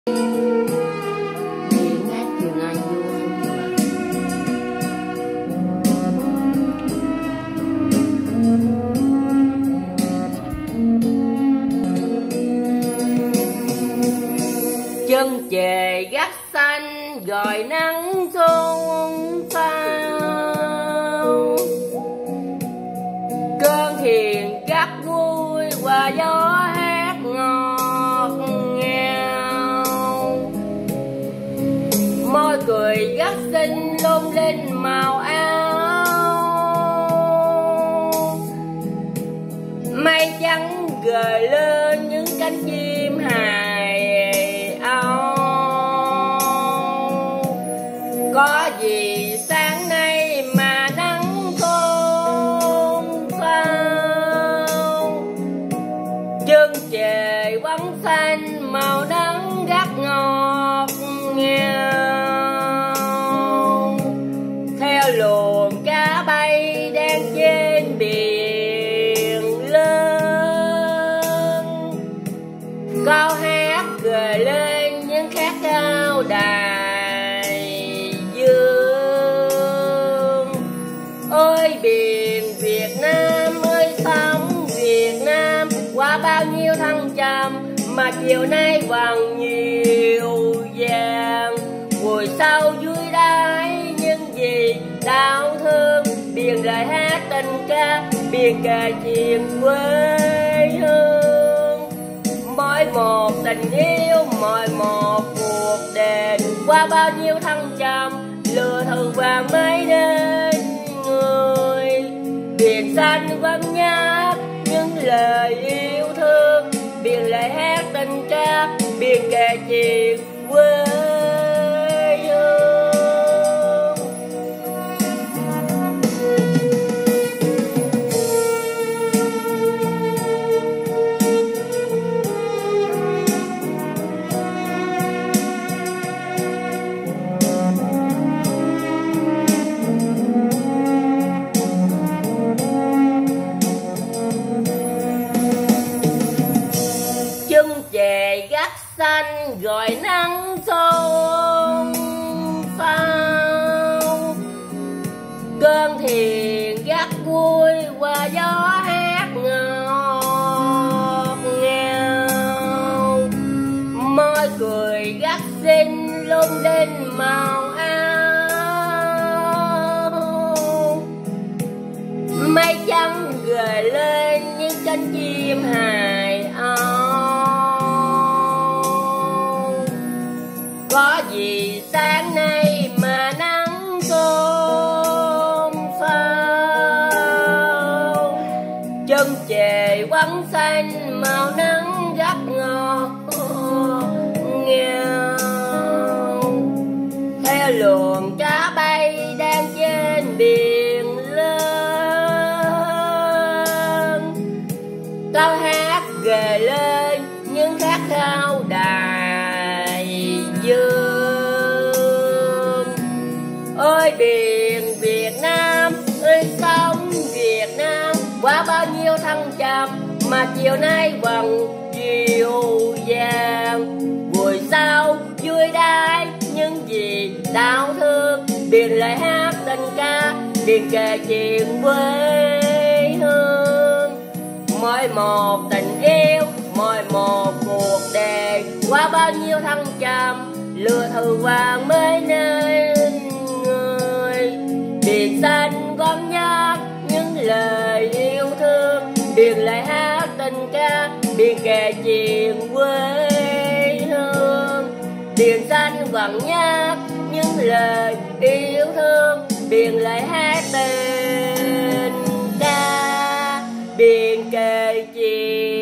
Điện hát Trường Anh vô chân chề gắt xanh gọi nắng xuân sao, cơn hiền gắt vui qua gió hát ngọt ngào, môi cười gắt xinh lung linh màu áo, mây trắng gợi lên những cánh chim hài âu. Có gì sáng nay mà nắng khôn sao, chân chề quấn xanh màu nắng gắt ngọt ngào, theo luồng cá bay đang trên biển lớn. Câu hát gợi lên những khát khao đại dương. Ôi biển Việt Nam ơi sóng Việt Nam, qua bao nhiêu thăng trầm mà chiều nay bằng nhiều vàng. Ngồi sau vui đái những gì đau thương, biển lời hát tình ca, biển kể chuyện quê hương. Mỗi một tình yêu, mỗi một cuộc đền, qua bao nhiêu thăng trầm lừa thường vàng mới đến người. Biển xanh vẫn nhắc những lời yêu thương, biển lời hát tình ca, biển kể chuyện quê hương. Chân chề gắt xanh gọi nắng xuân sao, cơn thiền gắt vui qua gió hát ngọt ngào, môi cười gắt xinh lung linh màu áo, mây trắng gợi lên những cánh chim hài âu. Có gì sáng nay mà nắng xôn xao, chân chề quấn xanh màu nắng gắt ngọt ngào, theo luồng cá bay đang trên biển lớn. Câu hát gợi lên những khát khao đại dương. Ôi biển Việt Nam ơi sóng Việt Nam, qua bao nhiêu thăng trầm mà chiều nay bằng chiều vàng. Buổi sau vui đái những gì đau thương, biển lời hát tình ca, biển kể chuyện quê hương. Mỗi một tình yêu, mỗi một cuộc đời, qua bao nhiêu thăng trầm lừa thử vàng mới nên người. Biển xanh vẫn nhắc những lời yêu thương, biển lời hát tình ca, biển kể chuyện quê hương. Biển xanh vẫn nhắc những lời yêu thương, biển lời hát tình ca, biển kể chuyện